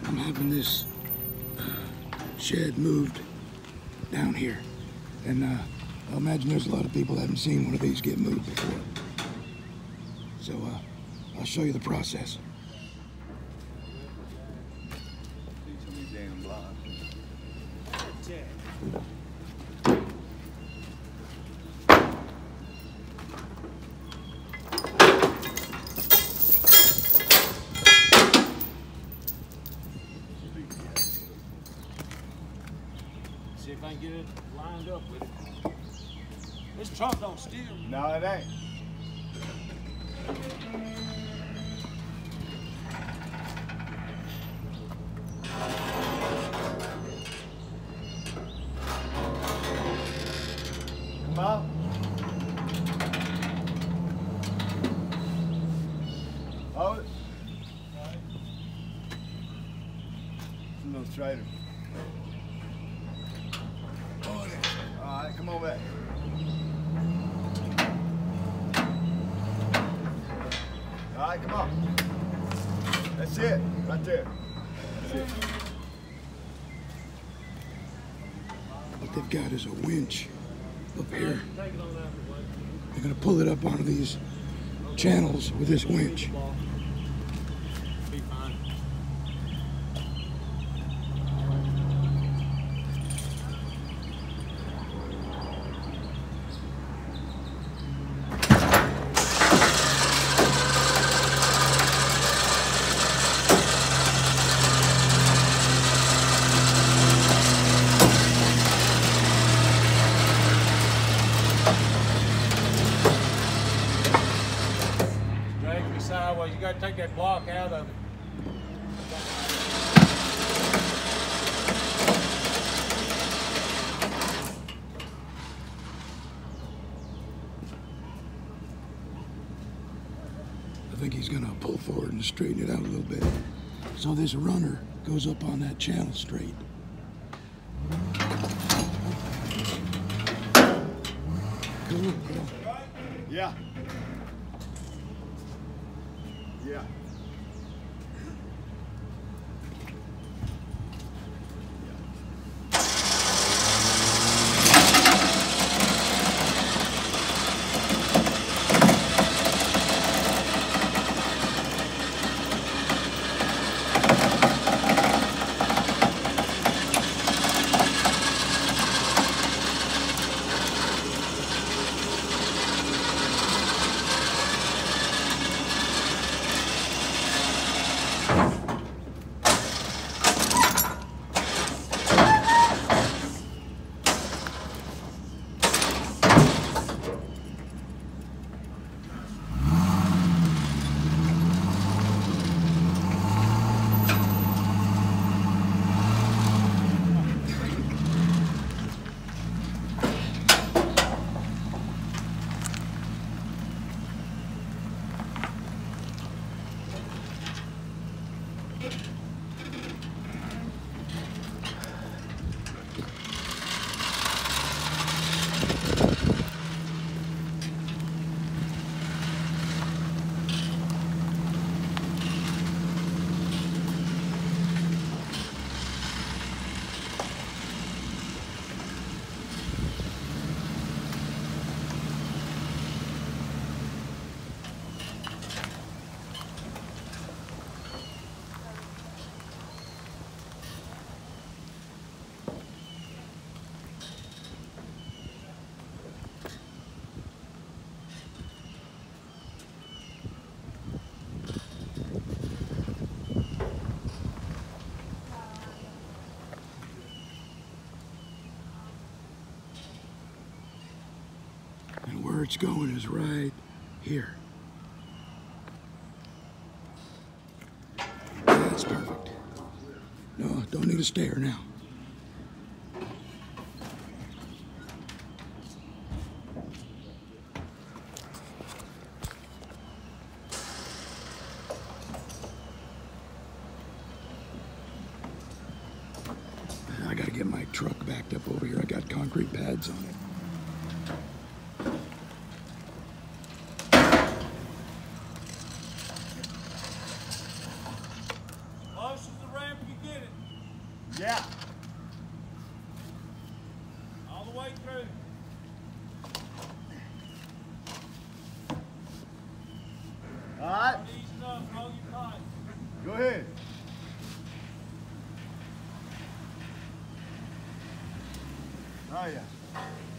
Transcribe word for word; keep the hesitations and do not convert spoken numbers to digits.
I'm having this uh, shed moved down here. And uh, I imagine there's a lot of people that haven't seen one of these get moved before. So uh, I'll show you the process. See if I can get it lined up with it. This trunk don't steer. No, it ain't. Come on. Hold it. It's a little straighter. Hold it. All right, come on back. All right, come on. That's it, right there. That's it. What they've got is a winch up here. They're gonna pull it up onto these channels with this winch. Be fine. Dragging me sideways. You gotta take that block out of it. I think he's gonna pull forward and straighten it out a little bit. So this runner goes up on that channel straight. Cool, cool. Yeah. Yeah. And where it's going is right here. That's perfect. No, don't need a stair now. I gotta get my truck backed up over here. I got concrete pads on it. Close as the ramp you Yeah. All the way through. All right. Start easing up, throw your pipe. Go ahead. Oh, yeah.